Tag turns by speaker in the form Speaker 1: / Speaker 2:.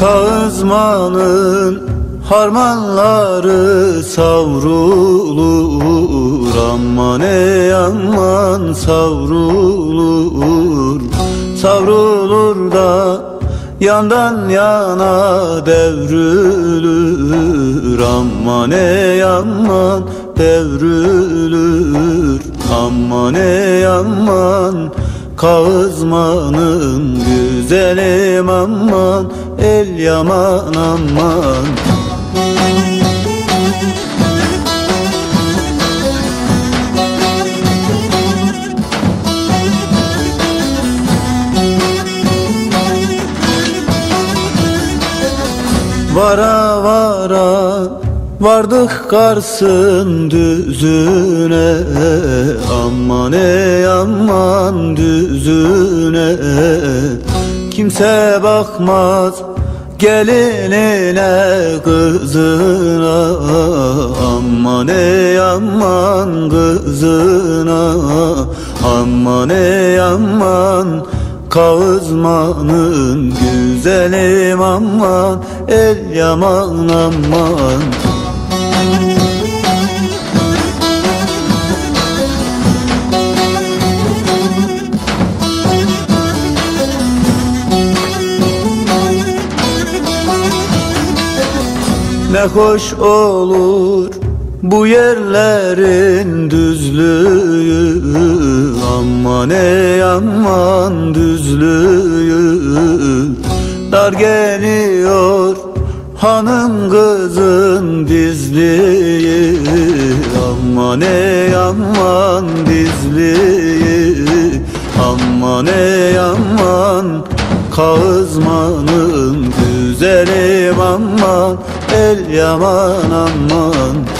Speaker 1: Kağızmanın harmanları savrulur, aman ey aman savrulur. Savrulur da yandan yana devrülür, aman ey aman devrülür. Aman ey aman Kağızmanın güzelim aman, el yaman aman. Vara vara vardık Kars'ın düzüne, aman ey aman düzüne. Kimse bakmaz gelinine kızına, aman ey aman kızına. Aman ey aman Kağızmanın güzelim aman, el yaman aman. Ne hoş olur bu yerlerin düzlüğü, aman ey aman düzlüğü. Dar geliyor hanım kızın dizliği, aman ey aman dizliği. Aman ey aman Kağızmanın güzelim aman, el yaman aman.